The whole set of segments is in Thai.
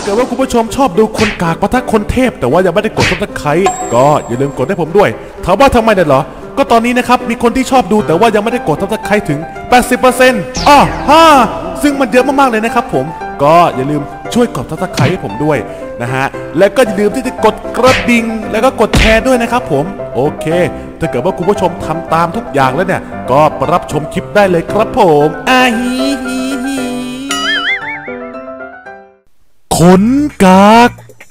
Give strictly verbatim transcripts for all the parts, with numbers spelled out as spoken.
กิดว่าคุณผู้ชมชอบดูคนกากปะทะคนเทพแต่ว่ายังไม่ได้กดซับสไครต์ก็อย่าลืมกดให้ผมด้วยถามว่าทำไมเนี่ยเหรอก็ตอนนี้นะครับมีคนที่ชอบดูแต่ว่ายังไม่ได้กดซับสไครต์ถึง แปดสิบเปอร์เซ็นต์ อ้อฮ่าซึ่งมันเยอะมากๆเลยนะครับผมก็อย่าลืมช่วยกดซับสไครต์ให้ผมด้วยนะฮะและก็อย่าลืมที่จะกดกระดิ่งแล้วก็กดแชร์ด้วยนะครับผมโอเคถ้าเกิดว่าคุณผู้ชมทำตามทุกอย่างแล้วเนี่ยก็รับชมคลิปได้เลยครับผมอาฮีฮีฮีขนกาก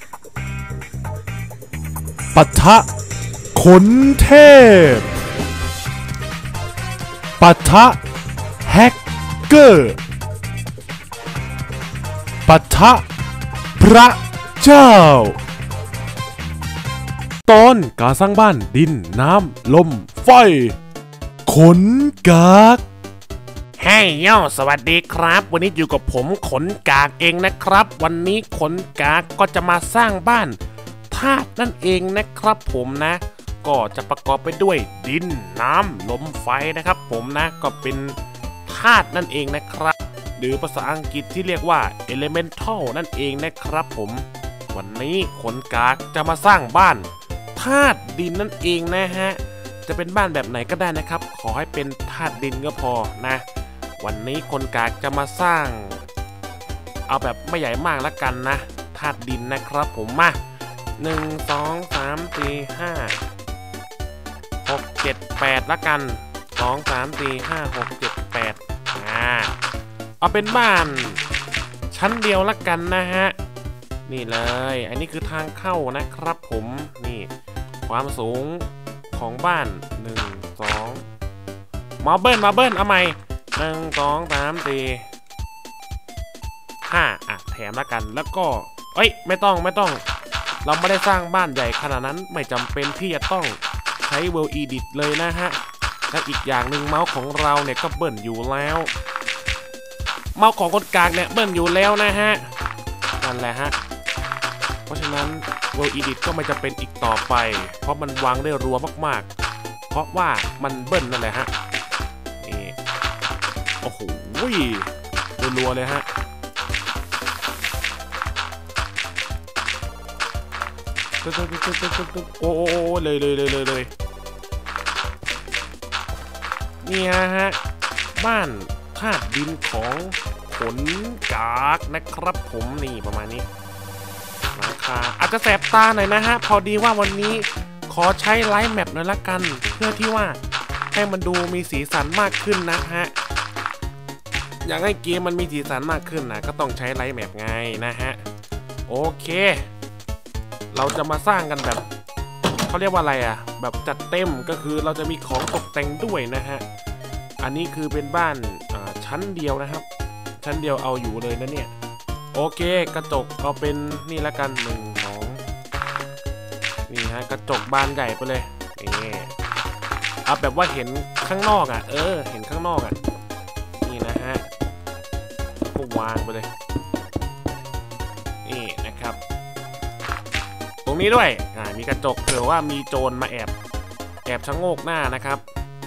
ปะทะขนเทพปะทะแฮกเกอร์ปะทะพระเจ้าตอนการสร้างบ้านดินน้ำลมไฟขนกากเฮ้ยโย่สวัสดีครับวันนี้อยู่กับผมขนกากเองนะครับวันนี้ขนกากก็จะมาสร้างบ้านธาตุนั่นเองนะครับผมนะก็จะประกอบไปด้วยดินน้ำลมไฟนะครับผมนะก็เป็นธาตุนั่นเองนะครับหรือภาษาอังกฤษที่เรียกว่า elemental นั่นเองนะครับผมวันนี้ขนกากจะมาสร้างบ้านธาตุดินนั่นเองนะฮะจะเป็นบ้านแบบไหนก็ได้นะครับขอให้เป็นธาตุดินก็พอนะวันนี้ขนกากจะมาสร้างเอาแบบไม่ใหญ่มากแล้วกันนะธาตุดินนะครับผมมาหนึ่งสองสามสี่ห้าหกเจ็ดแปดละกันสองสามสี่ห้าหกเจ็ดแปดอ่าเอาเป็นบ้านชั้นเดียวละกันนะฮะนี่เลยอันนี้คือทางเข้านะครับผมนี่ความสูงของบ้านหนึ่งสองมาเบิ้ลมาเบิ้ลเอาใหม่หนึ่งสองสามสี่ห้าอ่ะแถมละกันแล้วก็เอ้ยไม่ต้องไม่ต้องเราไม่ได้สร้างบ้านใหญ่ขนาดนั้นไม่จำเป็นที่จะต้องใช้ World Edit เลยนะฮะและอีกอย่างหนึ่งเมาส์ของเราเนี่ยก็เบิ้ลอยู่แล้วเมาส์ของคนกลางเนี่ยเบิ้ลอยู่แล้วนะฮะนั่นแหละฮะเพราะฉะนั้น World Edit ก็ไม่จะเป็นอีกต่อไปเพราะมันวางได้รัวมากๆเพราะว่ามันเบิ้ลนั่นแหละฮะนี่โอ้โหรัวๆเลยฮะโอ้โหเลยเลยเลยเลยเลยนี่ฮะบ้านธาตุดินของขนกากนะครับผมนี่ประมาณนี้ราคาอาจจะแสบตาหน่อยนะฮะพอดีว่าวันนี้ขอใช้ไลท์แมปหน่อยละกันเพื่อที่ว่าให้มันดูมีสีสันมากขึ้นนะฮะอยากให้เกมมันมีสีสันมากขึ้นนะก็ต้องใช้ไลท์แมปไงนะฮะโอเคเราจะมาสร้างกันแบบเขาเรียกว่าอะไรอ่ะแบบจัดเต็มก็คือเราจะมีของตกแต่งด้วยนะฮะอันนี้คือเป็นบ้านชั้นเดียวนะครับชั้นเดียวเอาอยู่เลยนะเนี่ยโอเคกระจกเอาเป็นนี่ละกันหนึ่งสองนี่ฮะกระจกบานใหญ่ไปเลยนี่เอาแบบว่าเห็นข้างนอกอ่ะเออเห็นข้างนอกอ่ะนี่นะฮะก็วางไปเลยนี่นะครับตรงนี้ด้วยอ่ามีกระจกเผื่อว่ามีโจรมาแอบแอบชะโงกหน้านะครับ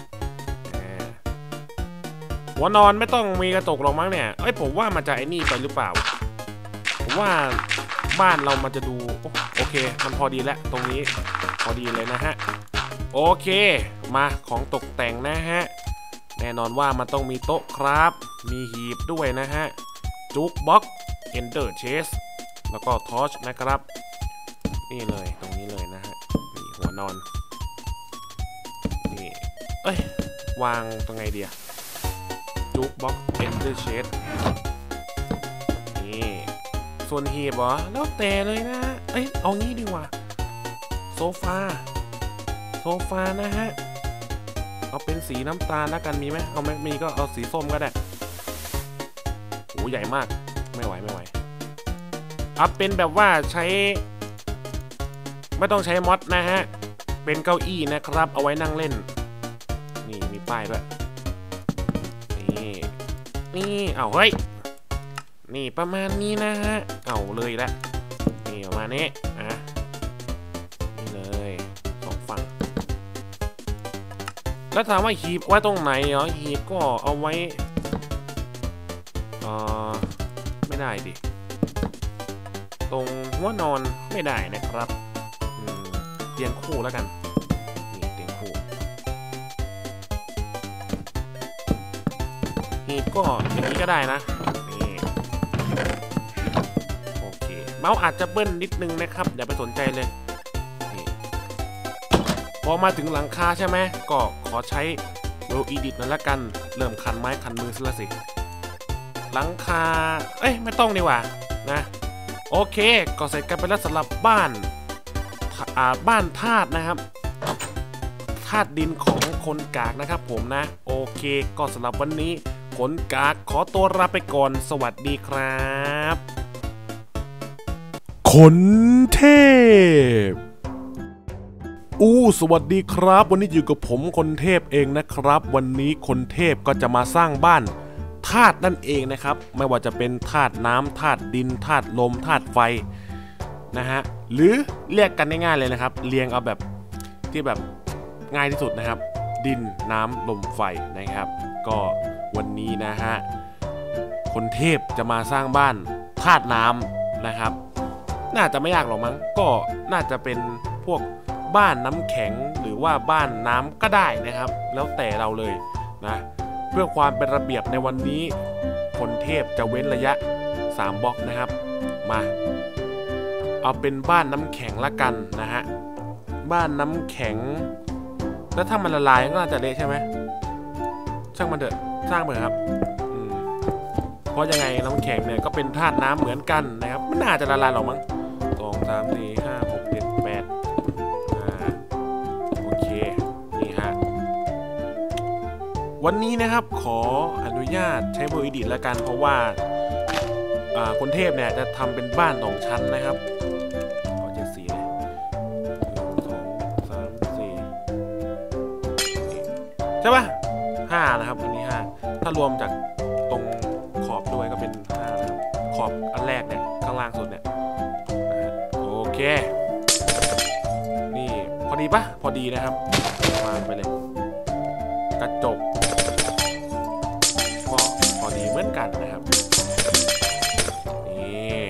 หัวนอนไม่ต้องมีกระจกหรอกมั้งเนี่ยเอ้ยผมว่ามันจะไอ้นี่ไปหรือเปล่าผมว่าบ้านเรามันจะดูโอเคมันพอดีแล้วตรงนี้พอดีเลยนะฮะโอเคมาของตกแต่งนะฮะแน่นอนว่ามันต้องมีโต๊ะครับมีหีบด้วยนะฮะจุกบ็อกเอนเดอร์เชสแล้วก็ทอร์ชนะครับนี่เลยตรงนี้เลยนะฮะนี่หัวนอนนี่เอ้ยวางตรงไงเดียจุกบ็อกเอนเดอร์เชสนี่ส่วนหีบเหรอแล้วแต่เลยนะเอ้ยเอางี้ดีกว่าโซฟาโซฟานะฮะเอาเป็นสีน้ำตาลแล้วกันมีไหมเอาไม่มีก็เอาสีส้มก็ได้โอ้ใหญ่มากไม่ไหวไม่ไหวเอาเป็นแบบว่าใช้ไม่ต้องใช้มอดนะฮะเป็นเก้าอี้นะครับเอาไว้นั่งเล่นนี่มีป้ายด้วยนี่นี่เอาเฮ้ยนี่ประมาณนี้นะฮะเอาเลยละนี่ประมาณนี้อ่ะนี่เลยสองฝั่งแล้วถามว่าหีบไว้ตรงไหนเหรอหีบก็เอาไว้เออไม่ได้ดิตรงหัวนอนไม่ได้นะครับเตียงคู่แล้วกันนี่เตียงคู่นี่ก็อย่างนี้ก็ได้นะนี่โอเคเมาส์อาจจะเบิ้ลนิดนึงนะครับอย่าไปสนใจเลยนี่พอมาถึงหลังคาใช่ไหมก็ขอใช้โลอีดิทนั่นละกันเริ่มคันไม้คันมือซะละสิหลังคาเอ้ยไม่ต้องดีกว่านะโอเคก็เสร็จกันไปแล้วสำหรับบ้านอ่าบ้านธาตุนะครับธาตุดินของคนกากนะครับผมนะโอเคก็สำหรับวันนี้คนกากขอตัวลาไปก่อนสวัสดีครับขนเทพอู้สวัสดีครับวันนี้อยู่กับผมคนเทพเองนะครับวันนี้คนเทพก็จะมาสร้างบ้านธาตุนั่นเองนะครับไม่ว่าจะเป็นธาตุน้ำธาตุดินธาตุลมธาตุไฟนะฮะหรือเรียกกันง่ายๆเลยนะครับเรียงเอาแบบที่แบบง่ายที่สุดนะครับดินน้ำลมไฟนะครับก็วันนี้นะฮะคนเทพจะมาสร้างบ้านธาตุน้ำนะครับน่าจะไม่ยากหรอกมั้งก็น่าจะเป็นพวกบ้านน้ำแข็งหรือว่าบ้านน้ำก็ได้นะครับแล้วแต่เราเลยนะเพื่อความเป็นระเบียบในวันนี้คนเทพจะเว้นระยะสามบล็อกนะครับมาเอาเป็นบ้านน้ำแข็งละกันนะฮะบ้านน้ำแข็งแล้วถ้ามันละลายก็น่าจะเละใช่ไหมช่างมันเถอะสร้างไปครับเพราะยังไงน้ำแข็งเนี่ยก็เป็นธาตุน้ำเหมือนกันนะครับไม่น่าจะละลายหรอกมั้งสองสามสี่ห้าหกเจ็ดแปดโอเคนี่ฮะวันนี้นะครับขออนุญาตใช้เบอร์อีดิทแล้วกันเพราะว่าคนเทพเนี่ยจะทำเป็นบ้านสองชั้นนะครับขอเจ็ดสีเลยหนึ่งสองสามสี่ใช่ปะห้านะครับอันนี้ห้าถ้ารวมจากตรงขอบด้วยก็เป็นห้านะครับขอบอันแรกเนี่ยข้างล่างสุดเนี่ยโอเคนี่พอดีปะพอดีนะครับวางไปเลยกระจกก็พอดีเหมือนกันนะครับนี่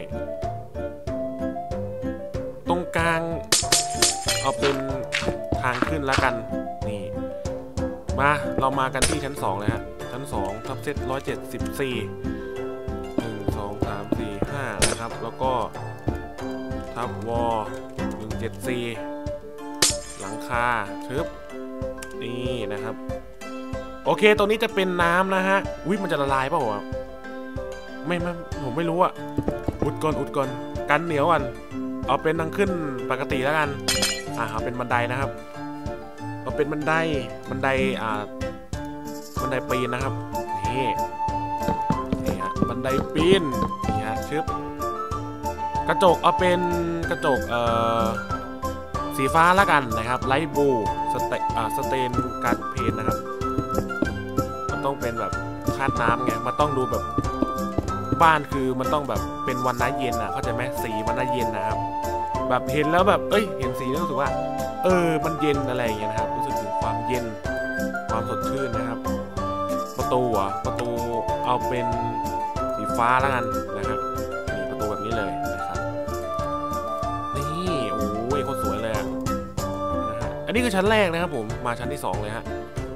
ตรงกลางเอาเป็นทางขึ้นแล้วกันนี่มาเรามากันที่ชั้นสองเลยฮะชั้นสองทับเซตร้อยเจ็ดสิบสี่หนึ่งสองสามสี่ห้านะครับแล้วก็ทับวอลหนึ่งเจ็ดสี่หลังคาทึบนี่นะครับโอเคตรงนี้จะเป็นน้ำนะฮะวิมันจะละลายเปล่าวะไม่ไม่ผมไม่รู้อะอุดก่อนอุดก่อนกันเหนียวก่อนเอาเป็นทางขึ้นปกติแล้วกันอ่าเอาเป็นบันไดนะครับเอาเป็นบันไดบันไดอ่าบันไดปีนนะครับนี่นี่ฮะบันไดปีนนี่ฮะชึบกระจกเอาเป็นกระจกเอ่อสีฟ้าแล้วกันนะครับไลท์บลูสเตอ่าสเตนการเพนนะครับมันต้องเป็นแบบธาตุน้ำไงมันต้องดูแบบบ้านคือมันต้องแบบเป็นวันน้าเย็นอ่ะเข้าใจไหมสีวันน้าเย็นนะครับแบบเห็นแล้วแบบเอ้ยเห็นสีแล้วรู้สึกว่าเออมันเย็นอะไรอย่างเงี้ยนะครับรู้สึกถึงความเย็นความสดชื่นนะครับประตูอ่ะประตูเอาเป็นสีฟ้าแล้วกันนะครับนี่ประตูแบบนี้เลยนะครับนี่โอ้ยโคตรสวยเลยอ่ะนะฮะอันนี้คือชั้นแรกนะครับผมมาชั้นที่สองเลยฮะ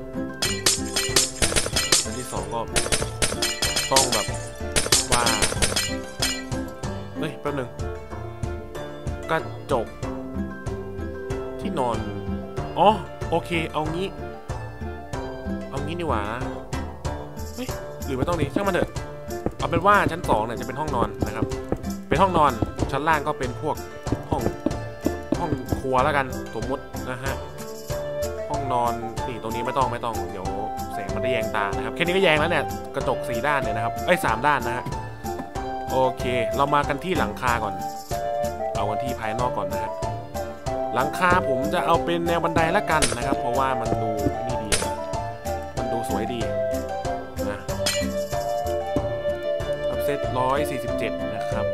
ชั้นที่สองก็ต้องแบบว่าเฮ้ยแป๊บนึงกระจกที่นอนอ๋อโอเคเอางี้เอางี้ดีกว่าเฮ้ยหรือไม่ต้องดีช่างมันเถอะเอาเป็นว่าชั้นสองเนี่ยจะเป็นห้องนอนนะครับเป็นห้องนอนชั้นล่างก็เป็นพวกห้องห้องครัวแล้วกันสมมตินะฮะห้องนอนนี่ตรงนี้ไม่ต้องไม่ต้องเดี๋ยวแสงมันจะแยงตานะครับแค่นี้ก็แยงแล้วเนี่ยกระจกสี่ด้านเนี่ยนะครับเอ้ยสามด้านนะฮะโอเคเรามากันที่หลังคาก่อนเอากันที่ภายนอกก่อนนะฮะหลังคาผมจะเอาเป็นแนวบันไดละกันนะครับเพราะว่ามันดูนี่ดีมันดูสวยดีนะอัพเซตร้อยสี่สิบเจ็ดนะครับ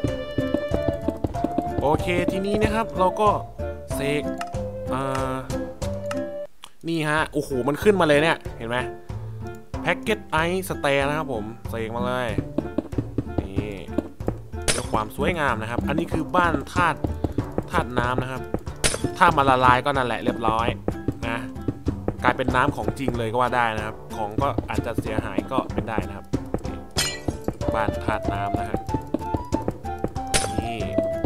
โอเคทีนี้นะครับเราก็เสกอ่านี่ฮะโอ้โหมันขึ้นมาเลยเนี่ยเห็นไหมแพ็กเกจไอซ์สเตย์นะครับผมเสกมาเลยนี่เดี๋ยวขความสวยงามนะครับอันนี้คือบ้านธาตุธาตุน้ำนะครับถ้ามาละลายก็นั่นแหละเรียบร้อยนะกลายเป็นน้ำของจริงเลยก็ว่าได้นะครับของก็อาจจะเสียหายก็เป็นได้นะครับบ้านธาตุน้ำนะครับนี่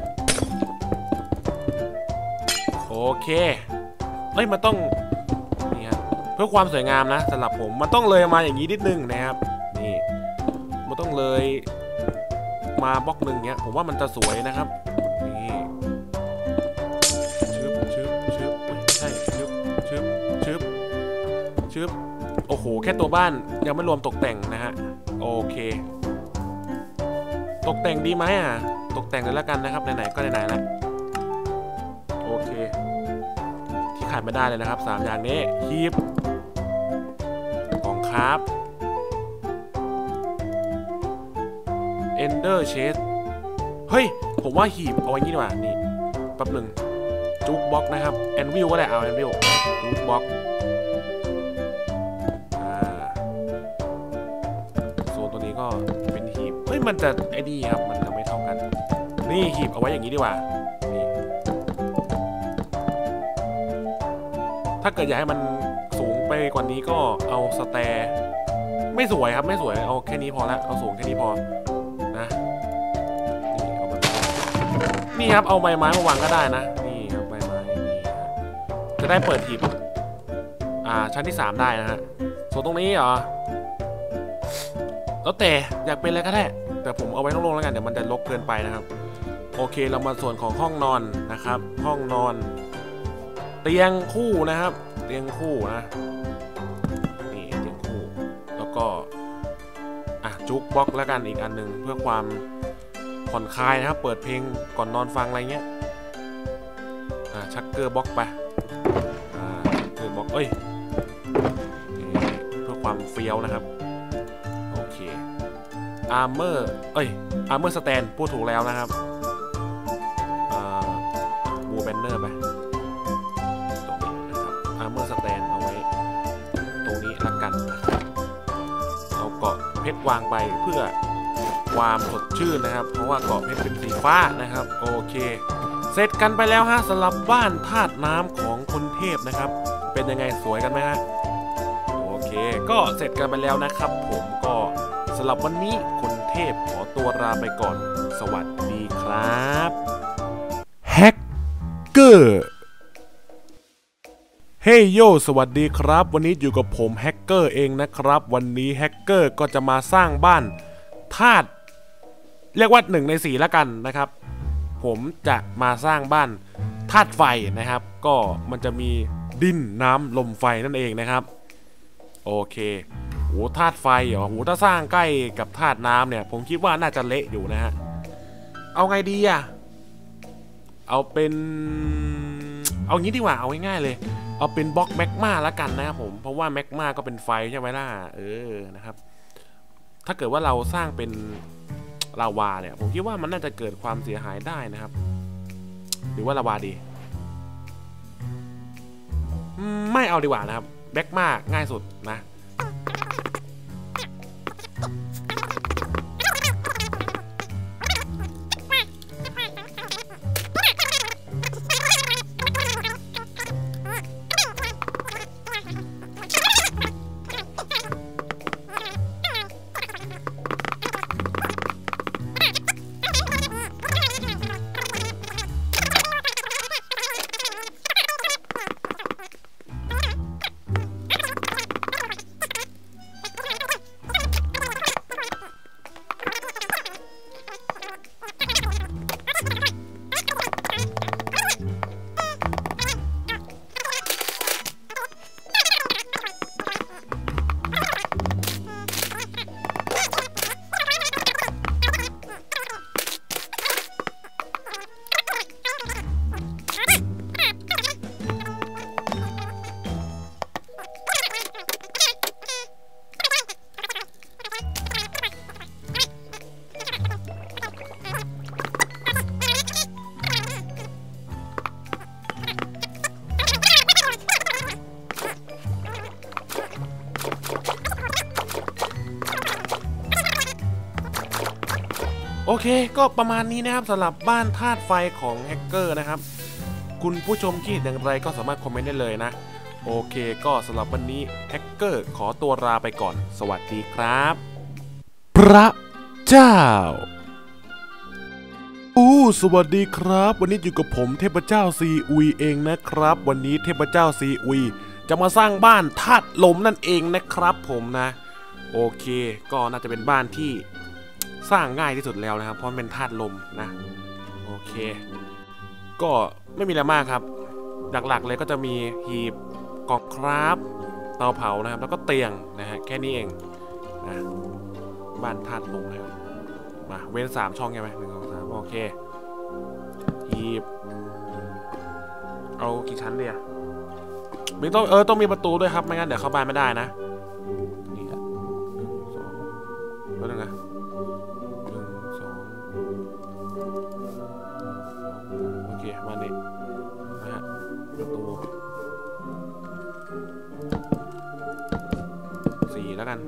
โอเคเฮ้ยมันต้องนี่ครับเพื่อความสวยงามนะสำหรับผมมันต้องเลยมาอย่างนี้นิดนึงนะครับนี่มันต้องเลยมาบล็อกหนึ่งเนี้ยผมว่ามันจะสวยนะครับนี่ชึบชึบชึบไม่ใช่ชึบชึบชึบชึบโอ้โหแค่ตัวบ้านยังไม่รวมตกแต่งนะฮะโอเคตกแต่งดีไหมอ่ะตกแต่งเลยแล้วกันนะครับไหนๆก็ไหนๆแล้วโอเคที่ขาดไม่ได้เลยนะครับสามอย่างนี้คีบของคราฟEnder Chest เฮ้ยผมว่าหีบเอาไว้งี้ดีกว่านี่แป๊บหนึ่งจุกบ็อกนะครับแอนวิลก็ได้เอาแอนวิลจุกบ็อกอ่าโซนตัวนี้ก็เป็นหีบเฮ้ยมันจะไอ้นี่ครับมันจะไม่เท่ากันนี่หีบเอาไว้อย่างนี้ดีกว่านี่ถ้าเกิดอยากให้มันสูงไปกว่านี้ก็เอาสแตร์ไม่สวยครับไม่สวยเอาแค่นี้พอละเอาสูงแค่นี้พอนี่ครับเอาใบไม้มาวางก็ได้นะนี่ครับใบไม้นี่จะได้เปิดหีบอ่าชั้นที่สามได้นะฮะส่วนตรงนี้เหรอแล้วแต่อยากเป็นอะไรก็ได้แต่ผมเอาไว้โล่งๆแล้วกันเดี๋ยวมันจะรกเกินไปนะครับโอเคเรามาส่วนของห้องนอนนะครับห้องนอนเตียงคู่นะครับเตียงคู่นะนี่เตียงคู่แล้วก็อ่ะจุกบล็อกแล้วกันอีกอันหนึ่งเพื่อความผ่อนคลายนะครับเปิดเพลงก่อนนอนฟังอะไรเงี้ยอ่าชักเกอร์บล็อกไปอ่าชักเกอร์บล็อกเอ้ยเพื่อความเฟี้ยวนะครับโอเคอาร์เมอร์เอ้ยอาร์เมอร์สแตนพูดถูกแล้วนะครับอ่าบูแบนเนอร์ไปตรงนี้นะครับอาร์เมอร์สแตนเอาไว้ตรงนี้ละกันนะครับเอาเกาะเพชรวางไปเพื่อความสดชื่นนะครับเพราะว่าเกาะเพชรเป็นสีฟ้านะครับโอเคเสร็จกันไปแล้วฮะสำหรับบ้านธาตุน้ำของคนเทพนะครับเป็นยังไงสวยกันไหมฮะโอเคก็เสร็จกันไปแล้วนะครับผมก็สำหรับวันนี้คนเทพขอตัวลาไปก่อนสวัสดีครับแฮกเกอร์เฮ้ยโยสวัสดีครับวันนี้อยู่กับผมแฮกเกอร์เองนะครับวันนี้แฮกเกอร์ก็จะมาสร้างบ้านธาตุเรียกว่าหนึ่งในสี่แล้วกันนะครับผมจะมาสร้างบ้านธาตุไฟนะครับก็มันจะมีดินน้ำลมไฟนั่นเองนะครับโอเคโหธาตุไฟเหรอโหถ้าสร้างใกล้กับธาตุน้ำเนี่ยผมคิดว่าน่าจะเละอยู่นะฮะเอาไงดีอะเอาเป็นเอางี้ดีกว่าเอาง่ายๆเลยเอาเป็นบล็อกแมกมาแล้วกันนะครับผมเพราะว่าแมกมาก็เป็นไฟใช่ไหมล่ะเออนะครับถ้าเกิดว่าเราสร้างเป็นลาวาเนี่ยผมคิดว่ามันน่าจะเกิดความเสียหายได้นะครับหรือว่าลาวาดีไม่เอาดีกว่านะครับแมกมาง่ายสุดนะโอเคก็ประมาณนี้นะครับสำหรับบ้านธาตุไฟของแฮกเกอร์นะครับคุณผู้ชมคิดอย่างไรก็สามารถคอมเมนต์ได้เลยนะโอเคก็สำหรับวันนี้แฮกเกอร์ขอตัวลาไปก่อนสวัสดีครับพระเจ้าอู้สวัสดีครับวันนี้อยู่กับผมเทพเจ้าซีอุยเองนะครับวันนี้เทพเจ้าซีอุยจะมาสร้างบ้านธาตุลมนั่นเองนะครับผมนะโอเคก็น่าจะเป็นบ้านที่สร้างง่ายที่สุดแล้วนะครับเพราะเป็นธาตุลมนะโอเคก็ไม่มีอะไรมากครับหลักๆเลยก็จะมีหีบกองคราฟเตาเผานะครับแล้วก็เตียงนะฮะแค่นี้เองนะบ้านธาตุลมนะครับมาเว้นสามช่องใช่ไหมหนึ่งสองสามโอเคหีบเอากี่ชั้นเดียมีต้องเออต้องมีประตูด้วยครับไม่งั้นเดี๋ยวเข้าบ้านไม่ได้นะนี่หนึ่งสองแล้วนึงนะหนึ่งสองโอเคมานี่นะฮะประตูสี่แล้วกัน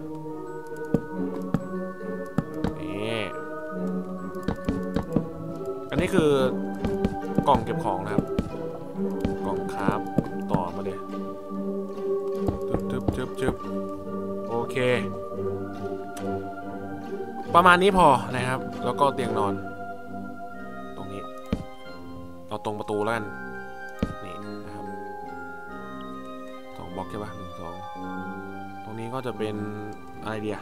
นี่อันนี้คือกล่องเก็บของนะครับกล่องคราฟต่อมาเลยจึ๊บจึ๊บจึ๊บจึ๊บโอเคประมาณนี้พอนะครับแล้วก็เตียงนอนตรงนี้เราตรงประตูแล้วกันนี่นะครับสองบล็อกใช่ปะหนึ่งสองตรงนี้ก็จะเป็นอะไรเดีย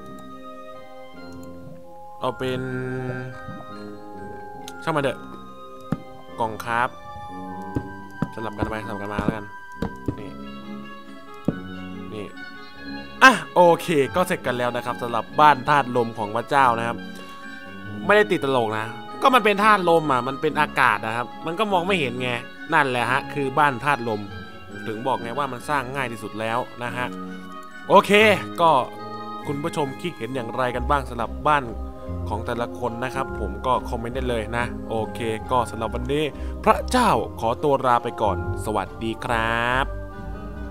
เอาเป็นช่างมาเถอะกล่องคราฟสลับกันไปสลับกันมาแล้วกันนี่นี่อ่ะโอเคก็เสร็จกันแล้วนะครับสำหรับบ้านธาตุลมของพระเจ้านะครับไม่ได้ติดตลกนะก็มันเป็นธาตุลมอ่ะมันเป็นอากาศนะครับมันก็มองไม่เห็นไงนั่นแหละฮะคือบ้านธาตุลมถึงบอกไงว่ามันสร้างง่ายที่สุดแล้วนะฮะโอเคก็คุณผู้ชมคิดเห็นอย่างไรกันบ้างสำหรับบ้านของแต่ละคนนะครับผมก็คอมเมนต์ได้เลยนะโอเคก็สำหรับวันนี้พระเจ้าขอตัวลาไปก่อนสวัสดีครับ